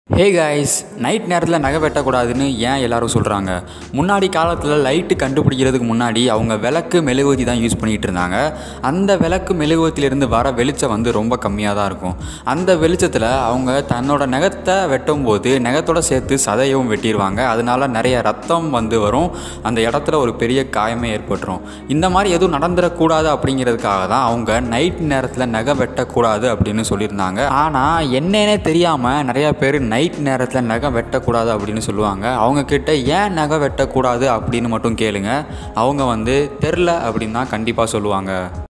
Hey guys, night நேரத்தில் நகை வெட்டக்கூடாதுன்னு ஏன் எல்லோரும் சொல்கிறாங்க? முன்னாடி காலத்தில் லைட்டு கண்டுபிடிக்கிறதுக்கு முன்னாடி அவங்க விளக்கு மெழுகுவர்த்தி தான் யூஸ் பண்ணிகிட்டு இருந்தாங்க. அந்த விளக்கு மெழுகுவர்த்தியிலேருந்து வர வெளிச்சம் ரொம்ப கம்மியாக தான் இருக்கும். அந்த வெளிச்சத்தில் அவங்க தன்னோட நகத்தை வெட்டும் போது நகத்தோட சேர்த்து சதையும் வெட்டிடுவாங்க. அதனால நிறைய ரத்தம் வரும். அந்த இடத்துல ஒரு பெரிய காயமே ஏற்பட்டுரும். இந்த மாதிரி எதுவும் நடந்துடக்கூடாது அப்படிங்கிறதுக்காக தான் அவங்க நைட் நேரத்தில் நகை வெட்டக்கூடாது அப்படின்னு சொல்லியிருந்தாங்க. ஆனால் என்னன்னே தெரியாமல் நிறையா பேர் நைட் நேரத்தில் நகை வெட்டக்கூடாது அப்படின்னு சொல்லுவாங்க. அவங்கக்கிட்ட ஏன் நகை வெட்டக்கூடாது அப்படின்னு மட்டும் கேளுங்க. அவங்க தெரில அப்படின்னு தான் கண்டிப்பாக சொல்லுவாங்க.